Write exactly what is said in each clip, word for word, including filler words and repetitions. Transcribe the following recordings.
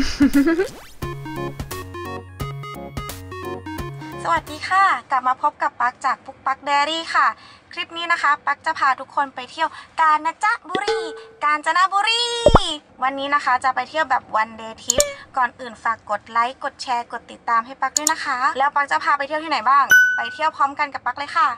สวัสดีค่ะกลับมาพบกับปักจากปุ๊กปักเดรี่ค่ะคลิปนี้นะคะปักจะพาทุกคนไปเที่ยวกาญจนบุรีกาญจนบุรีวันนี้นะคะจะไปเที่ยวแบบวันเดย์ทริปก่อนอื่นฝากกดไลค์กดแชร์กดติดตามให้ปักด้วยนะคะแล้วปักจะพาไปเที่ยวที่ไหนบ้างไปเที่ยวพร้อมกันกับปักเลยค่ะ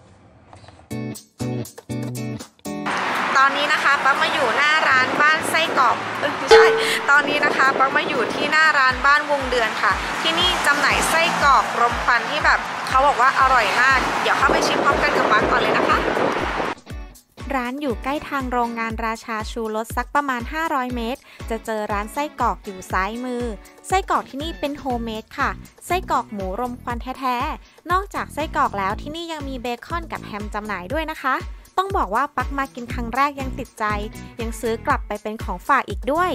ตอนนี้นะคะปักมาอยู่หน้าร้านบ้านไส้กรอกเออไม่ใช่ตอนนี้นะคะปักมาอยู่ที่หน้าร้านบ้านวงเดือนค่ะที่นี่จำหน่ายไส้กรอกรมควันที่แบบเขาบอกว่าอร่อยมากเดี๋ยวเข้าไปชิมพร้อมกันกับปักก่อนเลยนะคะร้านอยู่ใกล้ทางโรงงานราชาชูรสสักประมาณห้าร้อยเมตรจะเจอร้านไส้กรอกอยู่ซ้ายมือไส้กรอกที่นี่เป็นโฮมเมดค่ะไส้กรอกหมูรมควันแท้ๆนอกจากไส้กรอกแล้วที่นี่ยังมีเบคอนกับแฮมจำหน่ายด้วยนะคะต้องบอกว่าปักมากินครั้งแรกยังติดใจยังซื้อกลับไปเป็นของฝากอีกด้วย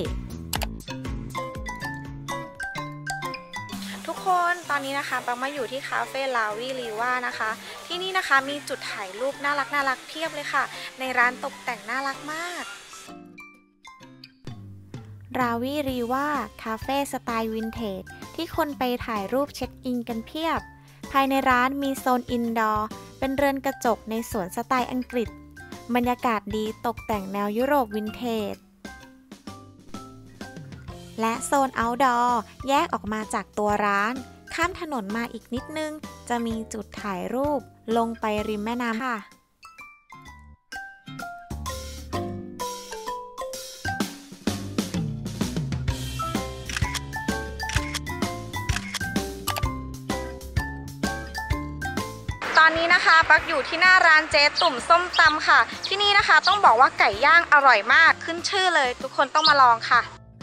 ทุกคนตอนนี้นะคะปักมาอยู่ที่คาเฟ่ลาวิลีว่านะคะที่นี่นะคะมีจุดถ่ายรูปน่ารักน่ารักเพียบเลยค่ะในร้านตกแต่งน่ารักมากราวิลีว่าคาเฟ่สไตล์วินเทจที่คนไปถ่ายรูปเช็คอินกันเพียบภายในร้านมีโซนอินดอร์เป็นเรือนกระจกในสวนสไตล์อังกฤษบรรยากาศดีตกแต่งแนวยุโรปวินเทจและโซนเอาท์ดอร์แยกออกมาจากตัวร้านข้ามถนนมาอีกนิดนึงจะมีจุดถ่ายรูปลงไปริมแม่น้ำค่ะตอนนี้นะคะปักอยู่ที่หน้าร้านเจ๊ตุ่มส้มตำค่ะที่นี่นะคะต้องบอกว่าไก่ย่างอร่อยมากขึ้นชื่อเลยทุกคนต้องมาลองค่ะ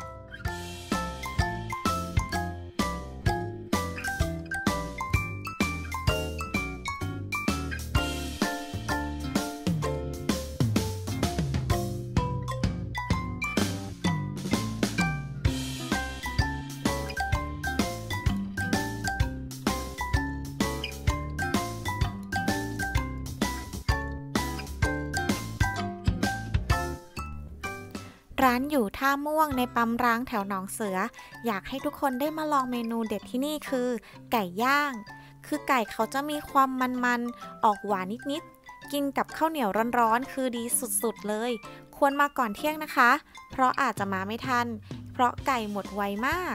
ร้านอยู่ท่าม่วงในปั๊มร้างแถวหนองเสืออยากให้ทุกคนได้มาลองเมนูเด็ดที่นี่คือไก่ย่างคือไก่เขาจะมีความมันๆออกหวานนิดๆกินกับข้าวเหนียวร้อนๆคือดีสุดๆเลยควรมาก่อนเที่ยงนะคะเพราะอาจจะมาไม่ทันเพราะไก่หมดไวมาก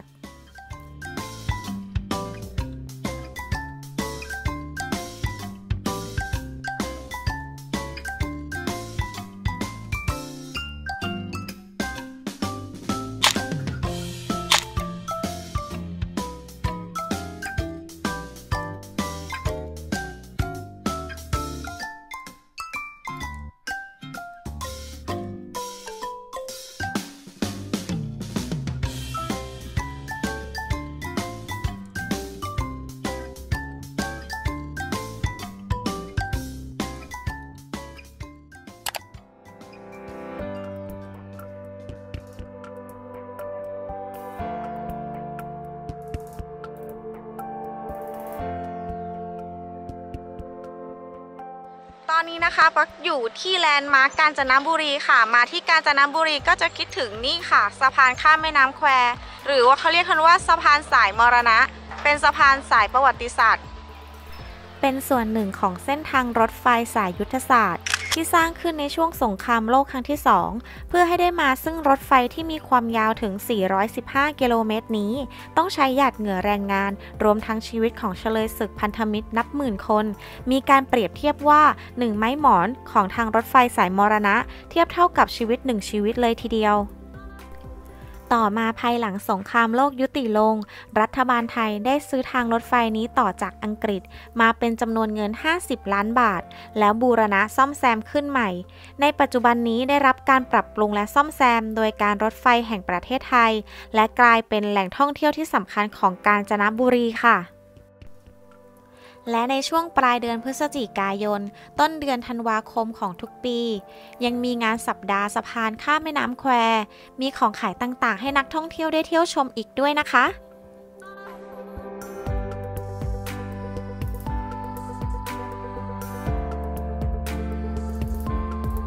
ตอนนี้นะคะปักอยู่ที่แลนด์มาร์คกาญจนบุรีค่ะมาที่กาญจนบุรีก็จะคิดถึงนี่ค่ะสะพานข้ามแม่น้ำแควหรือว่าเขาเรียกกันว่าสะพานสายมรณะเป็นสะพานสายประวัติศาสตร์เป็นส่วนหนึ่งของเส้นทางรถไฟสายยุทธศาสตร์ที่สร้างขึ้นในช่วงสงครามโลกครั้งที่สองเพื่อให้ได้มาซึ่งรถไฟที่มีความยาวถึงสี่ร้อยสิบห้ากิโลเมตรนี้ต้องใช้หยาดเหงื่อแรงงานรวมทั้งชีวิตของเฉลยศึกพันธมิตรนับหมื่นคนมีการเปรียบเทียบว่าหนึ่งไม้หมอนของทางรถไฟสายมรณะเทียบเท่ากับชีวิตหนึ่งชีวิตเลยทีเดียวต่อมาภายหลังสงครามโลกยุติลงรัฐบาลไทยได้ซื้อทางรถไฟนี้ต่อจากอังกฤษมาเป็นจำนวนเงินห้าสิบล้านบาทแล้วบูรณะซ่อมแซมขึ้นใหม่ในปัจจุบันนี้ได้รับการปรับปรุงและซ่อมแซมโดยการรถไฟแห่งประเทศไทยและกลายเป็นแหล่งท่องเที่ยวที่สำคัญของกาญจนบุรีค่ะและในช่วงปลายเดือนพฤศจิกายนต้นเดือนธันวาคมของทุกปียังมีงานสัปดาห์สะพานข้ามแม่น้ำแควมีของขายต่างๆให้นักท่องเที่ยวได้เที่ยวชมอีกด้วยนะคะ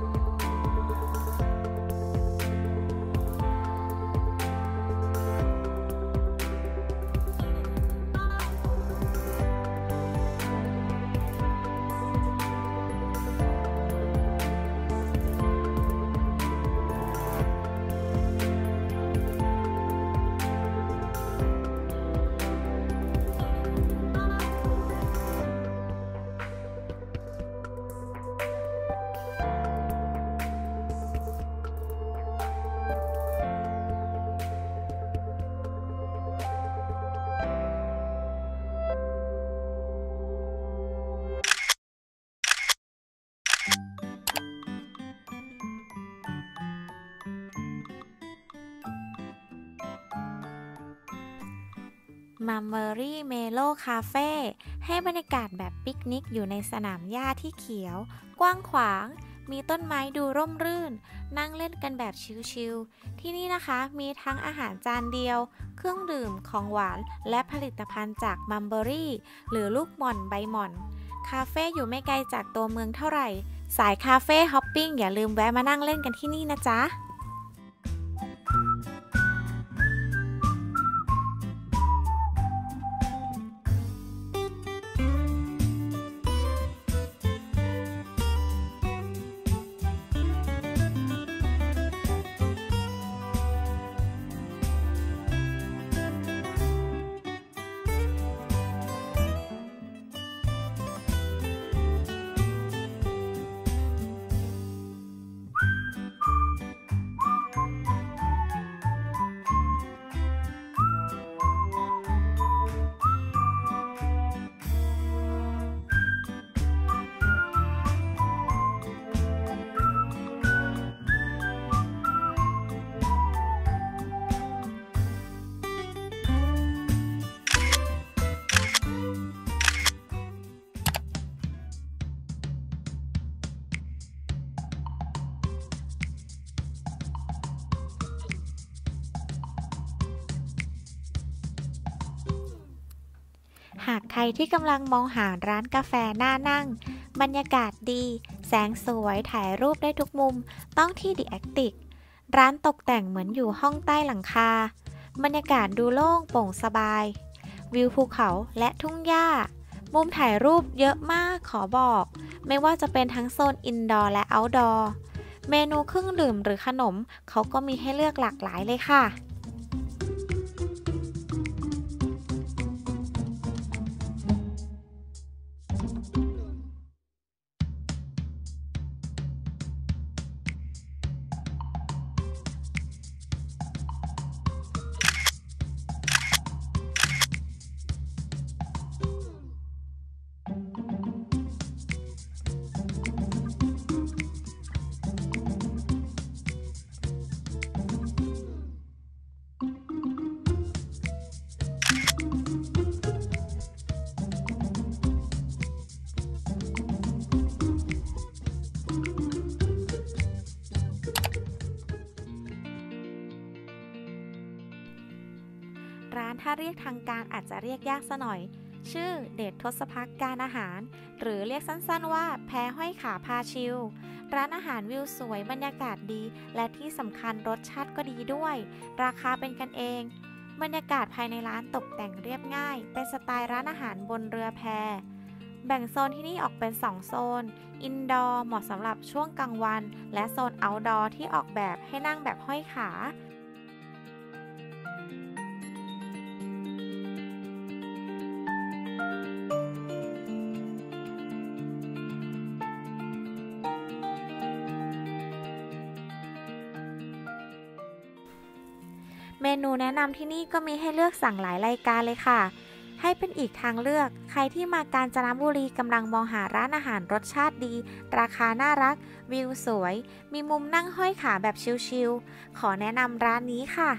ตมัมเบอรี่เมโลคาเฟ่ให้บรรยากาศแบบปิกนิกอยู่ในสนามหญ้าที่เขียวกว้างขวางมีต้นไม้ดูร่มรื่นนั่งเล่นกันแบบชิลๆที่นี่นะคะมีทั้งอาหารจานเดียวเครื่องดื่มของหวานและผลิตภัณฑ์จากมัมเบอรี่หรือลูกหม่อนใบหม่อนคาเฟ่อยู่ไม่ไกลจากตัวเมืองเท่าไหร่สายคาเฟ่ฮอปปิ้งอย่าลืมแวะมานั่งเล่นกันที่นี่นะจ๊ะหากใครที่กำลังมองหาร้านกาแฟน่านั่งบรรยากาศดีแสงสวยถ่ายรูปได้ทุกมุมต้องที่ The Attic ร้านตกแต่งเหมือนอยู่ห้องใต้หลังคาบรรยากาศดูโล่งโปร่งสบายวิวภูเขาและทุ่งหญ้ามุมถ่ายรูปเยอะมากขอบอกไม่ว่าจะเป็นทั้งโซนอินดอร์และเอาท์ดอร์เมนูเครื่องดื่มหรือขนมเขาก็มีให้เลือกหลากหลายเลยค่ะร้านถ้าเรียกทางการอาจจะเรียกยากซะหน่อยชื่อเดชทศพักการอาหารหรือเรียกสั้นๆว่าแพห้อยขาพาชิลร้านอาหารวิวสวยบรรยากาศดีและที่สำคัญรสชาติก็ดีด้วยราคาเป็นกันเองบรรยากาศภายในร้านตกแต่งเรียบง่ายเป็นสไตล์ร้านอาหารบนเรือแพแบ่งโซนที่นี่ออกเป็นสองโซนอินดอร์เหมาะสำหรับช่วงกลางวันและโซนเอาท์ดอร์ที่ออกแบบให้นั่งแบบห้อยขาเมนูแนะนำที่นี่ก็มีให้เลือกสั่งหลายรายการเลยค่ะให้เป็นอีกทางเลือกใครที่มากาญจนบุรีกำลังมองหาร้านอาหารรสชาติดีราคาน่ารักวิวสวยมีมุมนั่งห้อยขาแบบชิลๆขอแนะนำร้านนี้ค่ะ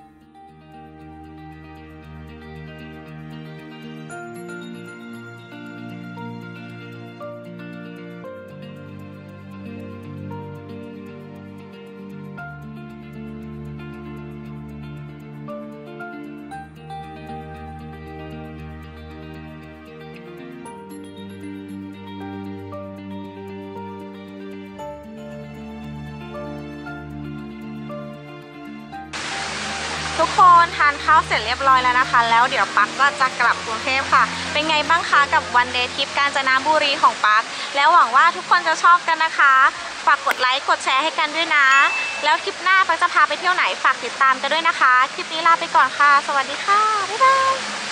ทุกคนทานข้าวเสร็จเรียบร้อยแล้วนะคะแล้วเดี๋ยวปักก็จะกลับกรุงเทพค่ะเป็นไงบ้างคะกับวันเดย์ทริปกาญจนบุรีของปักแล้วหวังว่าทุกคนจะชอบกันนะคะฝากกดไลค์กดแชร์ให้กันด้วยนะแล้วคลิปหน้าปักจะพาไปเที่ยวไหนฝากติดตามกันด้วยนะคะคลิปนี้ลาไปก่อนค่ะสวัสดีค่ะบ๊ายบาย